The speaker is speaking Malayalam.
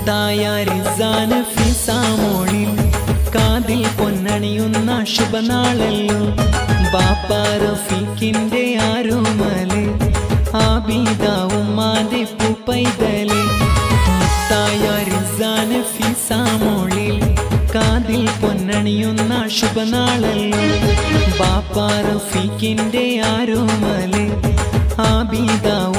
തായാരിസാന് ഫിസാമോളിൽ കാതിൽ പൊന്നണിയുന്ന ശുഭനാളല്ലോ ബാപ്പ റഫീഖിന്റെ ആരോമല് ആബിദാവുമ്മാന്റെ പൂപ്പൈതല് തായാരിസാന് ഫിസാമോളിൽ കാതിൽ പൊന്നണിയുന്ന ശുഭനാളല്ലോ ബാപ്പ റഫീഖിന്റെ ആരോമല് ആബിദാവും